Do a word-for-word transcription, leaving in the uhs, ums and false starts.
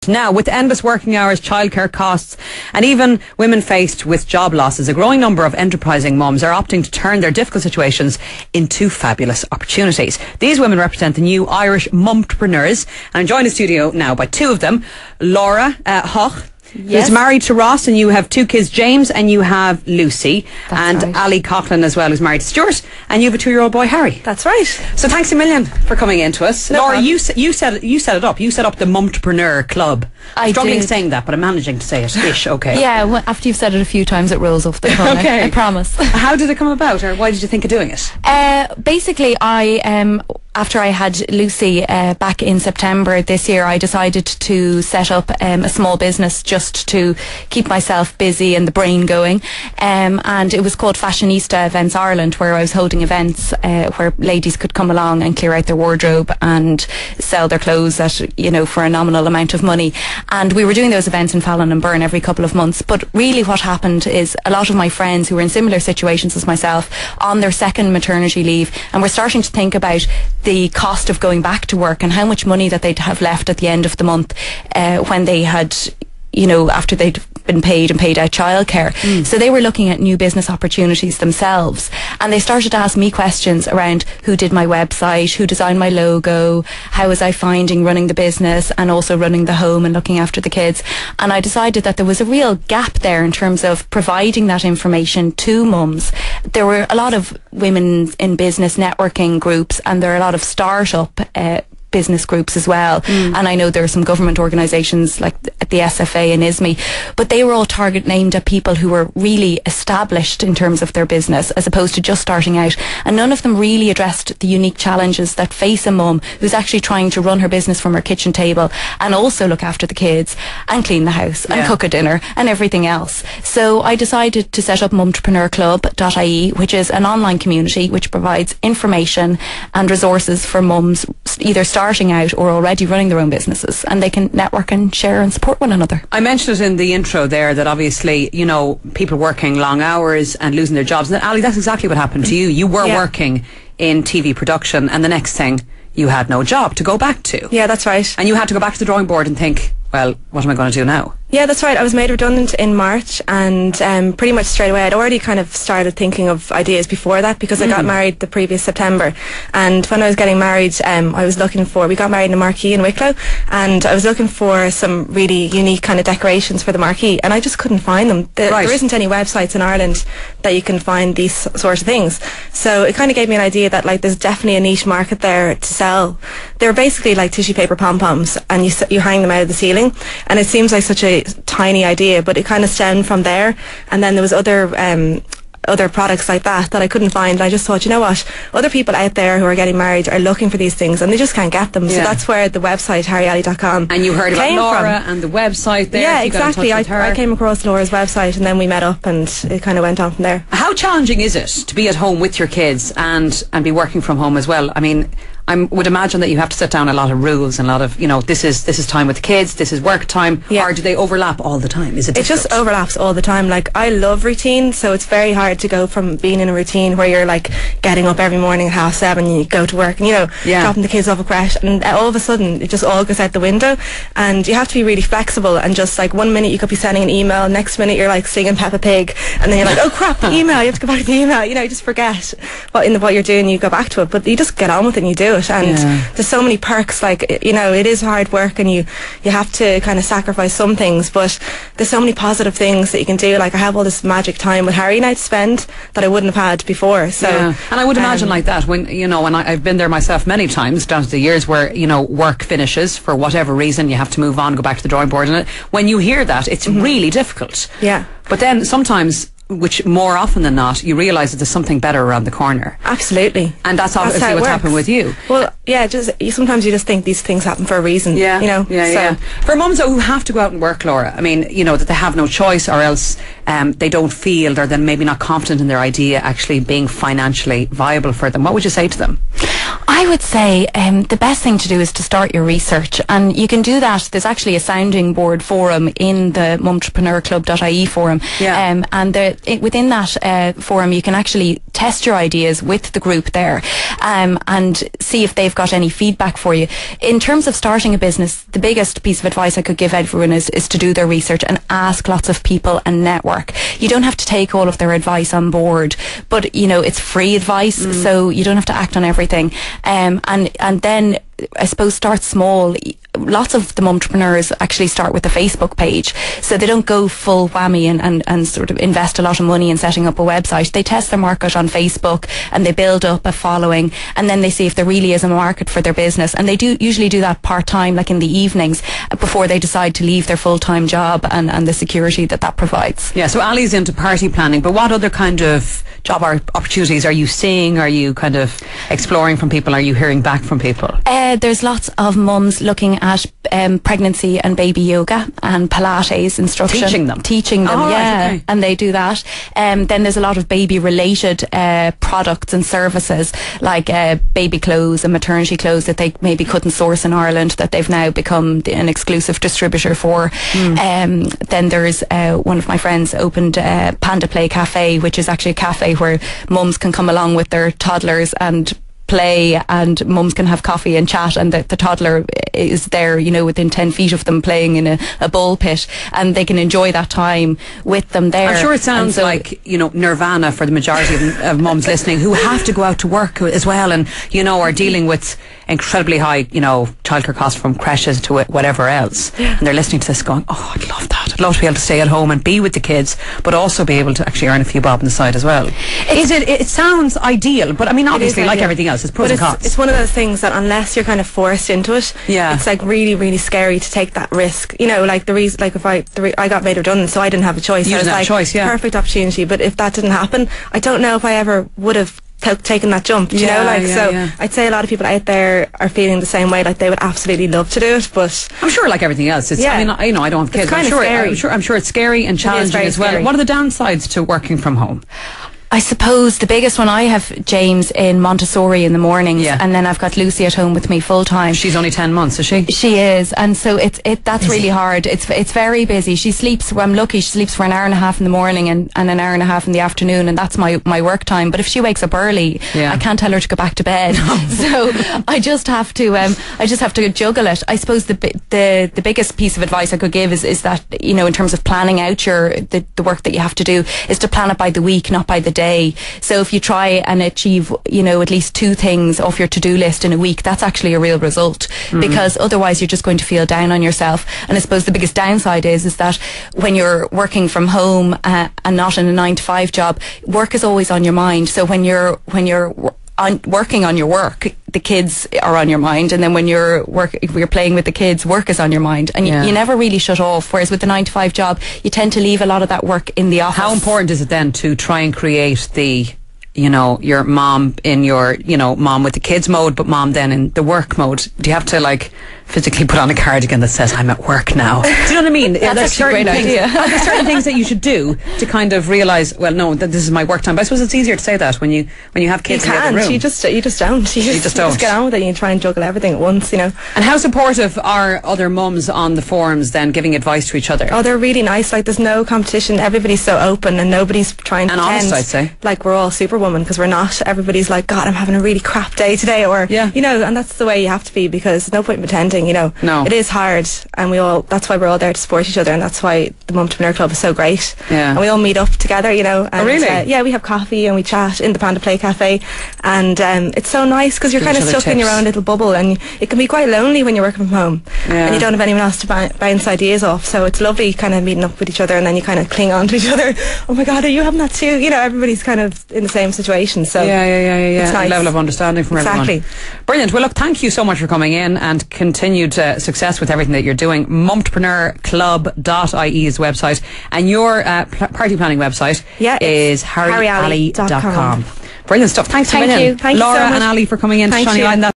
cost. Now, with endless working hours, childcare costs, and even women faced with job losses, a growing number of enterprising mums are opting to turn their difficult situations into fabulous opportunities. These women represent the new Irish mumpreneurs, and I'm joined in the studio now by two of them. Laura uh, Hoch, yes, who's married to Ross, and you have two kids, James and you have Lucy. That's and right. Ali Coughlin as well, who's married to Stuart, and you have a two-year-old boy, Harry. That's right. So thanks a million for coming in to us. No Laura, problem. you, you, set it, you set it up. You set up the Mumpreneur Club. I I'm struggling did. saying that, but I'm managing to say it. Ish, okay. Yeah, well, after you've said it a few times, it rolls off the tongue. Okay. I, I promise. How did it come about, or why did you think of doing it? Uh, basically, I um, after I had Lucy uh, back in September this year, I decided to set up um, a small business just to keep myself busy and the brain going. Um, and it was called Fashionista Events Ireland, where I was holding events uh, where ladies could come along and clear out their wardrobe and sell their clothes at, you know, for a nominal amount of money. And we were doing those events in Fallon and Byrne every couple of months. But really what happened is a lot of my friends who were in similar situations as myself on their second maternity leave, and were starting to think about the cost of going back to work and how much money that they'd have left at the end of the month uh, when they had, you know, after they'd been paid and paid out childcare. Mm. So they were looking at new business opportunities themselves, and they started to ask me questions around who did my website, who designed my logo, how was I finding running the business and also running the home and looking after the kids. And I decided that there was a real gap there in terms of providing that information to mums. There were a lot of women in business networking groups, and there are a lot of start-up uh, business groups as well. Mm. And I know there are some government organisations like at the S F A and I S M E, but they were all target named at people who were really established in terms of their business as opposed to just starting out. And none of them really addressed the unique challenges that face a mum who's actually trying to run her business from her kitchen table and also look after the kids and clean the house and yeah. cook a dinner and everything else. So I decided to set up mumpreneur club dot I E, which is an online community which provides information and resources for mums either starting out or already running their own businesses, and they can network and share and support one another. I mentioned it in the intro there that obviously, you know, people working long hours and losing their jobs. And Ali, that's exactly what happened to you. You were yeah. working in T V production, and the next thing, you had no job to go back to. Yeah, that's right. And you had to go back to the drawing board and think, well, what am I going to do now? Yeah, that's right. I was made redundant in March, and um, pretty much straight away I'd already kind of started thinking of ideas before that, because I got Mm. married the previous September. And when I was getting married, um, I was looking for, we got married in a marquee in Wicklow, and I was looking for some really unique kind of decorations for the marquee, and I just couldn't find them. The, Right. There isn't any websites in Ireland that you can find these sort of things. So it kind of gave me an idea that like there's definitely a niche market there to sell. They're basically like tissue paper pom-poms, and you, s- you hang them out of the ceiling, and it seems like such a tiny idea, but it kind of stemmed from there. And then there was other um, other products like that that I couldn't find, and I just thought, you know what, other people out there who are getting married are looking for these things and they just can't get them. So Yeah. that's where the website harry alley dot com And you heard about came Laura from. and the website there. Yeah, so you got in exactly. touch I, with her. I came across Laura's website, and then we met up, and it kind of went on from there. How challenging is it to be at home with your kids and and be working from home as well? I mean, I would imagine that you have to set down a lot of rules and a lot of, you know, this is this is time with the kids, this is work time, Yeah. or do they overlap all the time? Is it It just difficult? overlaps all the time. Like, I love routine, so it's very hard to go from being in a routine where you're like getting up every morning at half seven, you go to work, and you know, Yeah. dropping the kids off at crash, and all of a sudden it just all goes out the window. And you have to be really flexible, and just like one minute you could be sending an email, next minute you're like singing Peppa Pig, and then you're like, oh crap, the email, you have to go back to the email. You know, you just forget what in the, what you're doing, you go back to it, but you just get on with it and you do it. And Yeah. there's so many perks. Like, you know, it is hard work, and you you have to kind of sacrifice some things, but there's so many positive things that you can do. Like, I have all this magic time with Harry now to spend that I wouldn't have had before. So Yeah. And I would imagine um, like that when, you know, and I, I've been there myself many times down to the years where, you know, work finishes for whatever reason, you have to move on, go back to the drawing board, and it, when you hear that, it's Mm-hmm. really difficult. Yeah. But then sometimes, which more often than not, you realise that there's something better around the corner. Absolutely. And that's obviously how it what's works. happened with you. Well, yeah, just you, sometimes you just think these things happen for a reason. Yeah, You know? yeah, so, yeah. For mums though who have to go out and work, Laura, I mean, you know, that they have no choice, or else um, they don't feel, or they're maybe not confident in their idea actually being financially viable for them. What would you say to them? I would say um, the best thing to do is to start your research, and you can do that. There's actually a sounding board forum in the mumtrepreneur club dot I E forum, yeah. um, and the, it, within that uh, forum you can actually test your ideas with the group there, um, and see if they've got any feedback for you. In terms of starting a business, the biggest piece of advice I could give everyone is, is to do their research and ask lots of people and network. You don't have to take all of their advice on board, but you know, it's free advice, mm. so you don't have to act on everything. Um, and and then I suppose start small. Lots of the mumtrepreneurs actually start with a Facebook page, so they don't go full whammy and, and, and sort of invest a lot of money in setting up a website. They test their market on Facebook and they build up a following, and then they see if there really is a market for their business, and they do usually do that part-time, like in the evenings, before they decide to leave their full-time job and, and the security that that provides. Yeah, so Ali's into party planning, but what other kind of job opportunities are you seeing? Are you kind of exploring from people? Are you hearing back from people? Uh, there's lots of mums looking at um, pregnancy and baby yoga and Pilates instruction. Teaching them? Teaching them, oh, yeah. Right, okay. And they do that. Um, then there's a lot of baby-related uh, products and services, like uh, baby clothes and maternity clothes that they maybe couldn't source in Ireland, that they've now become the, an exclusive distributor for. Mm. Um, then there's uh, one of my friends opened uh, Panda Play Cafe, which is actually a cafe where mums can come along with their toddlers and play, and mums can have coffee and chat, and the, the toddler is there, you know, within ten feet of them, playing in a, a ball pit, and they can enjoy that time with them there. I'm sure it sounds so, like, you know, nirvana for the majority of, of mums listening who have to go out to work as well, and, you know, are dealing with incredibly high, you know, childcare costs from creches to whatever else, and they're listening to this going, oh, I'd love that. I'd love to be able to stay at home and be with the kids, but also be able to actually earn a few bob on the side as well. Is it, it sounds ideal, but I mean, obviously, like everything else, it's pros but and it's, cons. It's one of those things that unless you're kind of forced into it, yeah. it's like really, really scary to take that risk. You know, like the reason, like if I, the re- I got made redundant, so I didn't have a choice. You I was didn't have like, a choice, yeah. Perfect opportunity, but if that didn't happen, I don't know if I ever would have t- taken that jump. Do you yeah, know, like yeah, so. Yeah. I'd say a lot of people out there are feeling the same way. Like they would absolutely love to do it, but I'm sure, like everything else, it's. Yeah. I mean, I, you know, I don't have kids. It's kind I'm of sure. scary. I'm sure. I'm sure it's scary and challenging as well. Scary. What are the downsides to working from home? I suppose the biggest one, I have James in Montessori in the mornings, yeah. and then I've got Lucy at home with me full time. She's only ten months, is she? She is, and so it's it that's busy. Really hard. It's it's very busy. She sleeps, well, I'm lucky, she sleeps for an hour and a half in the morning and, and an hour and a half in the afternoon, and that's my, my work time. But if she wakes up early, yeah. I can't tell her to go back to bed. So I just have to um I just have to juggle it. I suppose the the the biggest piece of advice I could give is is that, you know, in terms of planning out your the, the work that you have to do, is to plan it by the week, not by the day. So if you try and achieve, you know, at least two things off your to-do list in a week, that's actually a real result, mm. because otherwise you're just going to feel down on yourself. And I suppose the biggest downside is is that when you're working from home uh, and not in a nine to five job, work is always on your mind. So when you're when you're on, working on your work, the kids are on your mind, and then when you're work, if you're playing with the kids, work is on your mind, and yeah. you, you never really shut off. Whereas with the nine to five job, you tend to leave a lot of that work in the office. How important is it then to try and create the, you know, your mom in your, you know, mom with the kids mode, but mom then in the work mode? Do you have to like physically put on a cardigan that says I'm at work now? Do you know what I mean? That's There's actually a great things, idea. Are there certain things that you should do to kind of realise, well, no, that this is my work time? But I suppose it's easier to say that when you when you have kids you in the other can't. room. You just you just don't. You just, you just you don't. just get on with it. You try and juggle everything at once, you know. And how supportive are other mums on the forums then, giving advice to each other? Oh, they're really nice. Like there's no competition. Everybody's so open, and nobody's trying to and pretend honest, I'd say. like we're all superwoman, because we're not. Everybody's like, God, I'm having a really crap day today, or yeah. you know, and that's the way you have to be, because there's no point in pretending, you know. No. It is hard, and we all, that's why we're all there to support each other, and that's why the Mumtrepreneur Club is so great. Yeah. And we all meet up together, you know. And, oh, really? Uh, yeah, we have coffee and we chat in the Panda Play Cafe, and um, it's so nice because you're Give kind of stuck tips. in your own little bubble, and it can be quite lonely when you're working from home, yeah. and you don't have anyone else to b- bounce ideas off. So it's lovely kind of meeting up with each other, and then you kind of cling on to each other. Oh my God, are you having that too? You know, everybody's kind of in the same situation. So yeah, yeah, yeah, yeah, yeah. It's nice. Level of understanding from exactly. everyone. Brilliant. Well, look, thank you so much for coming in, and continued uh, success with everything that you're doing. mumtrepreneur club dot I E is the website, and your uh, pl- party planning website yeah, is harry alley dot com. harry alley dot com. Brilliant stuff. Thanks Thank a million, you. Thank Laura you so much. and Ali, for coming in to Thank shining you. light on that.